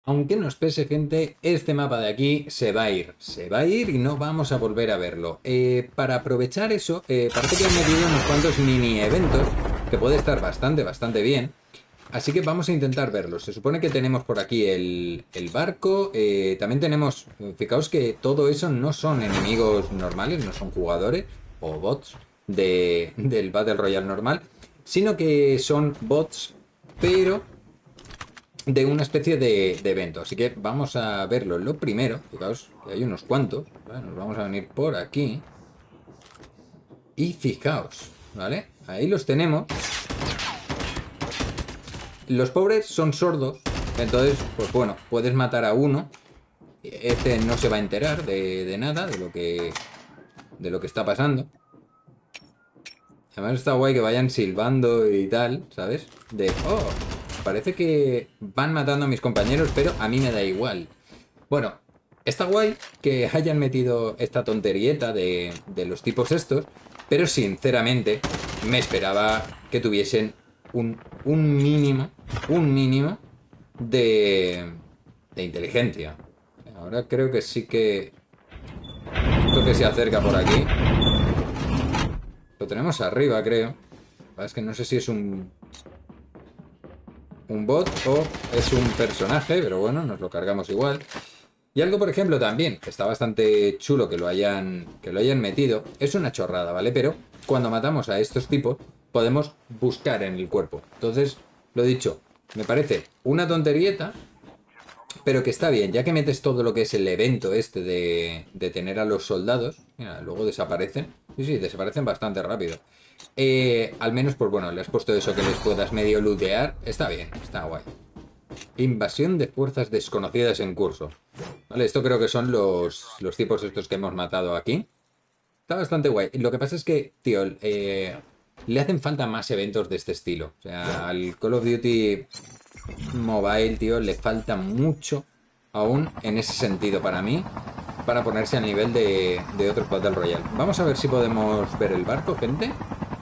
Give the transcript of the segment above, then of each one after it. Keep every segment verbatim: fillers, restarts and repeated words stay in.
Aunque nos pese, gente, este mapa de aquí se va a ir. Se va a ir y no vamos a volver a verlo. Eh, para aprovechar eso, eh, parece que han metido unos cuantos mini eventos, que puede estar bastante, bastante bien. Así que vamos a intentar verlos. Se supone que tenemos por aquí el, el barco. Eh, también tenemos... Fijaos que todo eso no son enemigos normales, no son jugadores o bots de, del Battle Royale normal, sino que son bots, pero de una especie de, de evento. Así que vamos a verlo. Lo primero, fijaos que hay unos cuantos, ¿vale? Nos vamos a venir por aquí. Y fijaos, ¿vale? Ahí los tenemos. Los pobres son sordos. Entonces, pues bueno, puedes matar a uno. Este no se va a enterar de, de nada, de lo que de lo que está pasando. Además está guay que vayan silbando y tal, ¿sabes? De, oh, parece que van matando a mis compañeros, pero a mí me da igual. Bueno, está guay que hayan metido esta tonterieta de, de los tipos estos, pero sinceramente me esperaba que tuviesen un, un mínimo, un mínimo de, de inteligencia. Ahora creo que sí que... Esto que se acerca por aquí. Lo tenemos arriba, creo. Es que no sé si es un... un bot o es un personaje, pero bueno, nos lo cargamos igual. Y algo, por ejemplo, también, que está bastante chulo que lo hayan, que lo hayan metido, es una chorrada, ¿vale? Pero cuando matamos a estos tipos, podemos buscar en el cuerpo. Entonces, lo dicho, me parece una tonterieta, pero que está bien, ya que metes todo lo que es el evento este de, de tener a los soldados. Mira, luego desaparecen. Sí, sí, desaparecen bastante rápido. Eh, al menos, pues bueno, le has puesto eso que les puedas medio lootear. Está bien, está guay. Invasión de fuerzas desconocidas en curso. Vale, esto creo que son los, los tipos estos que hemos matado aquí. Está bastante guay. Lo que pasa es que, tío, eh, le hacen falta más eventos de este estilo. O sea, al Call of Duty Mobile, tío, le falta mucho aún en ese sentido para mí, para ponerse al nivel de, de otros Battle Royale. Vamos a ver si podemos ver el barco, gente.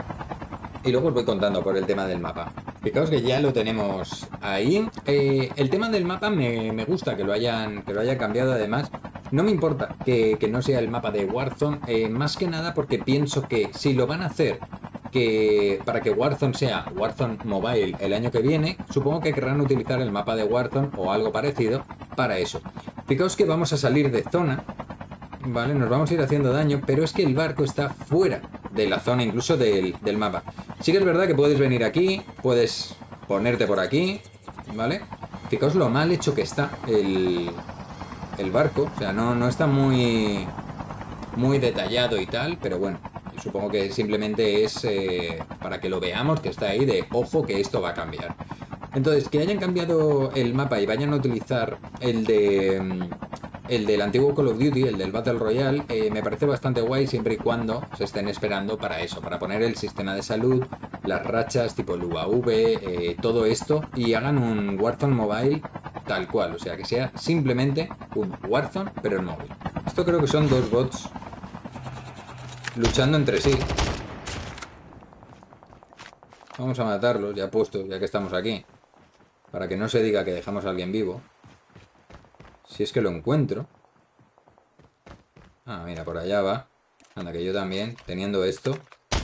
Y luego os voy contando por el tema del mapa. Fijaos que ya lo tenemos ahí. Eh, el tema del mapa me, me gusta que lo hayan, que lo hayan cambiado. Además, no me importa que, que no sea el mapa de Warzone. Eh, más que nada porque pienso que si lo van a hacer que para que Warzone sea Warzone Mobile el año que viene, supongo que querrán utilizar el mapa de Warzone o algo parecido para eso. Fijaos que vamos a salir de zona. Vale, nos vamos a ir haciendo daño, pero es que el barco está fuera de la zona, incluso del, del mapa. Sí que es verdad que puedes venir aquí, puedes ponerte por aquí, ¿vale? Fijaos lo mal hecho que está el, el barco, o sea, no, no está muy, muy detallado y tal, pero bueno, supongo que simplemente es eh, para que lo veamos, que está ahí de, ojo, que esto va a cambiar. Entonces, que hayan cambiado el mapa y vayan a utilizar el de... El del antiguo Call of Duty, el del Battle Royale, eh, me parece bastante guay siempre y cuando se estén esperando para eso, para poner el sistema de salud, las rachas tipo el U A V, eh, todo esto, y hagan un Warzone Mobile tal cual, o sea, que sea simplemente un Warzone, pero en móvil. Esto creo que son dos bots luchando entre sí. Vamos a matarlos, ya puesto, ya que estamos aquí, para que no se diga que dejamos a alguien vivo. Si es que lo encuentro. Ah, mira, por allá va. Anda, que yo también, teniendo esto.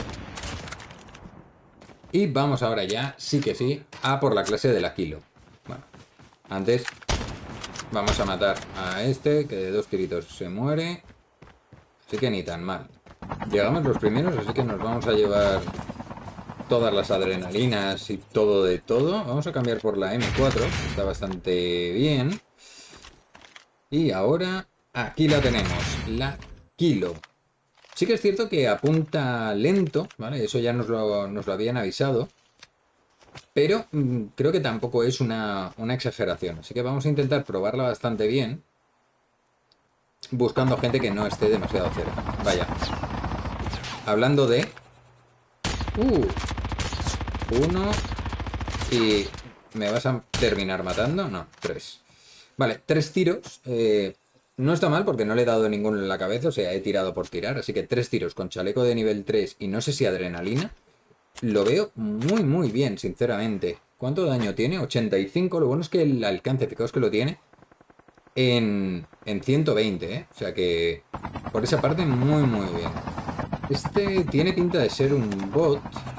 Y vamos ahora ya, sí que sí, a por la clase del Aquilo. Bueno, antes vamos a matar a este, que de dos tiritos se muere. Así que ni tan mal. Llegamos los primeros, así que nos vamos a llevar todas las adrenalinas y todo de todo. Vamos a cambiar por la eme cuatro, que está bastante bien. Y ahora aquí la tenemos, la Kilo. Sí que es cierto que apunta lento, ¿vale? Eso ya nos lo, nos lo habían avisado. Pero mmm, creo que tampoco es una, una exageración. Así que vamos a intentar probarla bastante bien. Buscando gente que no esté demasiado cerca. Vaya. Hablando de... Uh, uno. Y... ¿Me vas a terminar matando? No, tres. Vale, tres tiros. Eh, no está mal porque no le he dado ninguno en la cabeza, o sea, he tirado por tirar. Así que tres tiros con chaleco de nivel tres y no sé si adrenalina. Lo veo muy, muy bien, sinceramente. ¿Cuánto daño tiene? ochenta y cinco. Lo bueno es que el alcance, fijaos que lo tiene en, en ciento veinte, ¿eh? O sea que por esa parte muy, muy bien. Este tiene pinta de ser un bot.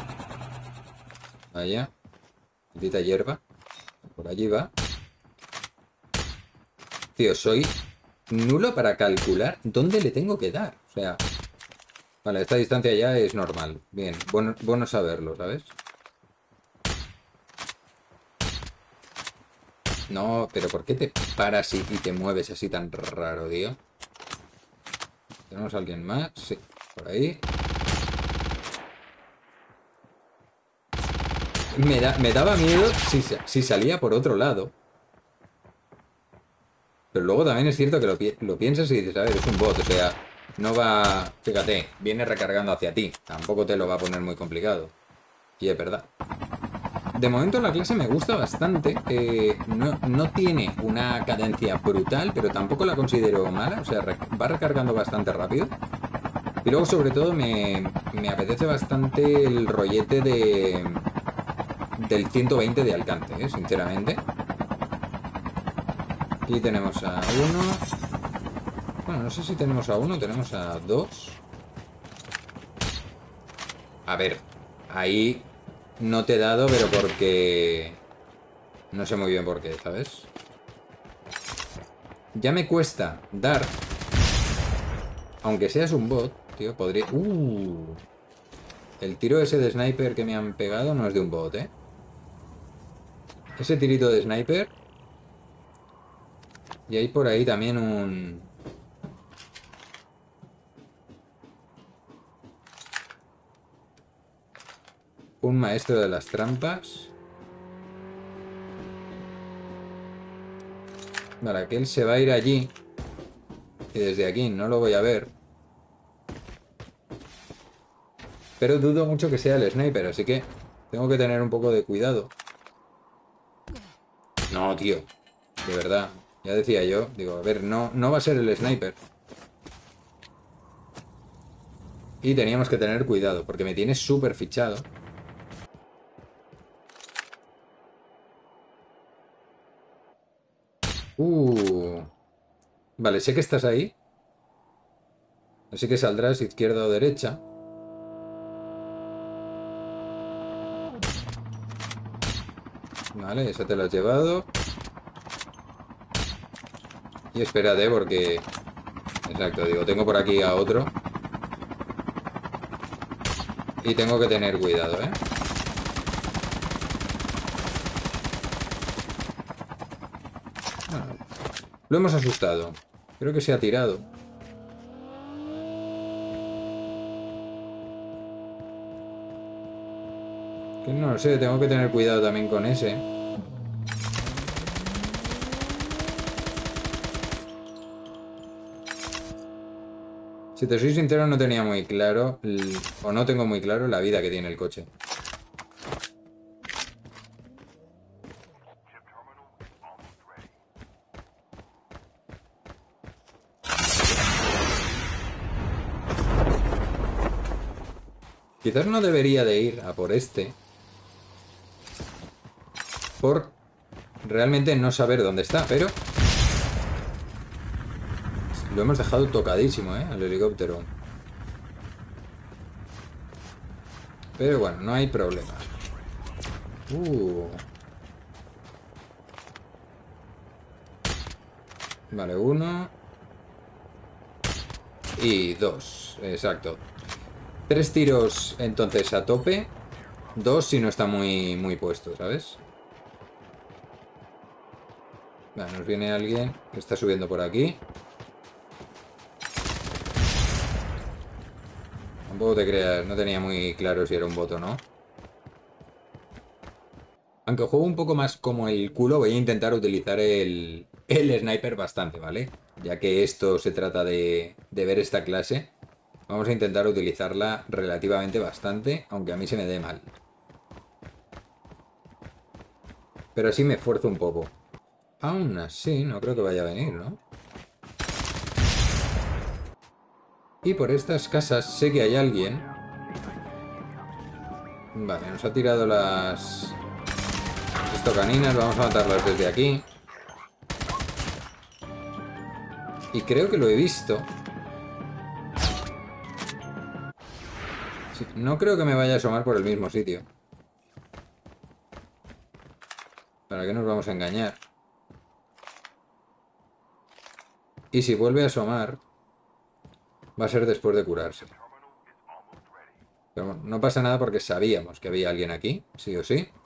Vaya. Maldita hierba. Por allí va. Tío, soy nulo para calcular dónde le tengo que dar. O sea... Vale, esta distancia ya es normal. Bien, bueno, bueno saberlo, ¿sabes? No, pero ¿por qué te paras y, y te mueves así tan raro, tío? ¿Tenemos a alguien más? Sí, por ahí. Me, da, me daba miedo si, si salía por otro lado. Pero luego también es cierto que lo, lo piensas y dices, a ver, es un bot, o sea, no va... Fíjate, viene recargando hacia ti. Tampoco te lo va a poner muy complicado. Y es verdad. De momento la clase me gusta bastante. Eh, no, no tiene una cadencia brutal, pero tampoco la considero mala. O sea, va recargando bastante rápido. Y luego, sobre todo, me, me apetece bastante el rollete de del ciento veinte de alcance, ¿eh? Sinceramente. Aquí tenemos a uno. Bueno, no sé si tenemos a uno, tenemos a dos. A ver, ahí no te he dado, pero porque... No sé muy bien por qué, ¿sabes? Ya me cuesta dar. Aunque seas un bot, tío, podría... Uh, el tiro ese de sniper que me han pegado no es de un bot, ¿eh? Ese tirito de sniper... Y hay por ahí también un... Un maestro de las trampas. Vale, aquel se va a ir allí. Y desde aquí no lo voy a ver. Pero dudo mucho que sea el sniper, así que tengo que tener un poco de cuidado. No, tío. De verdad. Ya decía yo. Digo, a ver, no, no va a ser el sniper. Y teníamos que tener cuidado, porque me tiene súper fichado. Uh. Vale, sé que estás ahí. Así que saldrás izquierda o derecha. Vale, esa te la has llevado. Y espérate porque... Exacto, digo, tengo por aquí a otro. Y tengo que tener cuidado, ¿eh? Bueno, lo hemos asustado. Creo que se ha tirado. Que no lo sé, tengo que tener cuidado también con ese. Si te soy sincero, no tenía muy claro, o no tengo muy claro la vida que tiene el coche. Quizás no debería de ir a por este. Por realmente no saber dónde está, pero... Lo hemos dejado tocadísimo, ¿eh? Al helicóptero. Pero bueno, no hay problema. Uh. Vale, uno. Y dos. Exacto. Tres tiros entonces a tope. Dos si no está muy, muy puesto, ¿sabes? Vale, nos viene alguien que está subiendo por aquí. Tampoco te creas, no tenía muy claro si era un bot o no. Aunque juego un poco más como el culo, voy a intentar utilizar el, el sniper bastante, ¿vale? Ya que esto se trata de, de ver esta clase, vamos a intentar utilizarla relativamente bastante, aunque a mí se me dé mal. Pero así me esfuerzo un poco. Aún así, no creo que vaya a venir, ¿no? Y por estas casas sé que hay alguien. Vale, nos ha tirado las... visto caninas, vamos a matarlas desde aquí. Y creo que lo he visto. Sí, no creo que me vaya a asomar por el mismo sitio. ¿Para qué nos vamos a engañar? Y si vuelve a asomar, va a ser después de curarse. Pero bueno, no pasa nada porque sabíamos que había alguien aquí, sí o sí.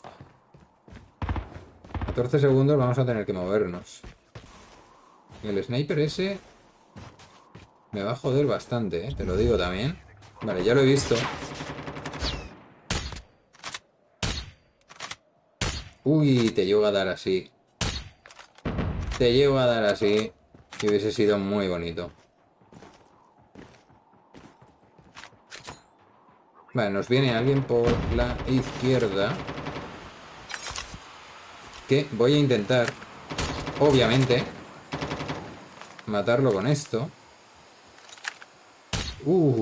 catorce segundos, vamos a tener que movernos. El sniper ese me va a joder bastante, ¿eh? Te lo digo también. Vale, ya lo he visto. Uy, te llego a dar así. Te llego a dar así. Y hubiese sido muy bonito. Vale, nos viene alguien por la izquierda. Que voy a intentar, obviamente, matarlo con esto. Uh.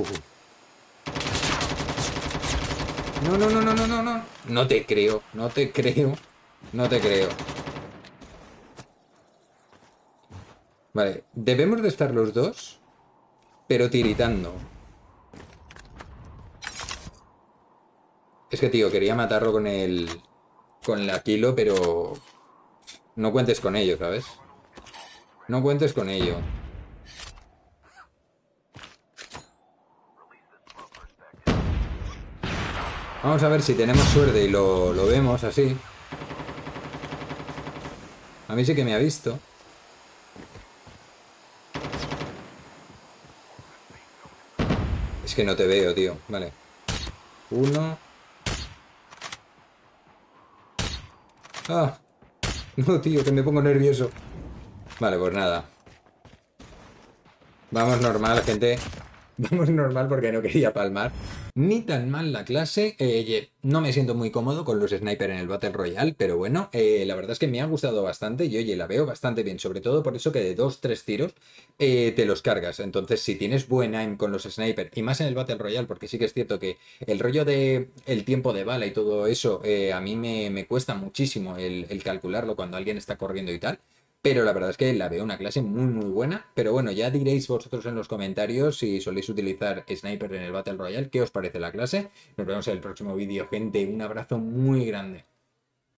No, no, no, no, no, no, no. No te creo, no te creo. No te creo. Vale, debemos de estar los dos, pero tiritando. Es que, tío, quería matarlo con el... con la kilo, pero... no cuentes con ello, ¿sabes? No cuentes con ello. Vamos a ver si tenemos suerte y lo, lo vemos así. A mí sí que me ha visto. Es que no te veo, tío. Vale. Uno. Ah. No, tío, que me pongo nervioso. Vale, pues nada. Vamos normal, gente. Vamos normal porque no quería palmar. Ni tan mal la clase. Eh, no me siento muy cómodo con los snipers en el Battle Royale, pero bueno, eh, la verdad es que me ha gustado bastante y oye, la veo bastante bien, sobre todo por eso que de dos, tres tiros eh, te los cargas. Entonces, si tienes buen aim con los snipers, y más en el Battle Royale, porque sí que es cierto que el rollo de el tiempo de bala y todo eso, eh, a mí me, me cuesta muchísimo el, el calcularlo cuando alguien está corriendo y tal. Pero la verdad es que la veo una clase muy muy buena. Pero bueno, ya diréis vosotros en los comentarios si soléis utilizar Sniper en el Battle Royale, qué os parece la clase. Nos vemos en el próximo vídeo, gente. Un abrazo muy grande.